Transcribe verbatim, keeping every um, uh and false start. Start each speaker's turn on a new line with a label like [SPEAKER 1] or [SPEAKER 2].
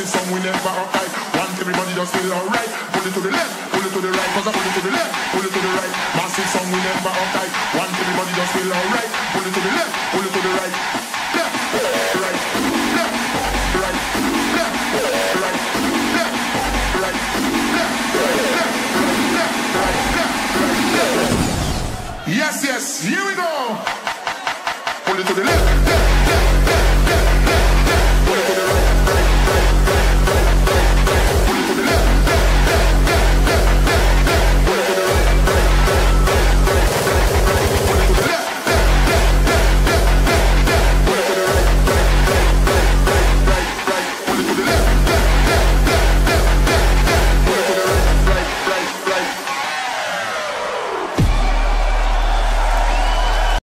[SPEAKER 1] song we never uptight. Want everybody just feel alright. Pull it to the left, pull it to the right. Cause I pull it to the left, pull it to the right. Massive song we never uptight. Want everybody just feel alright. Pull it to the left, pull it to the right.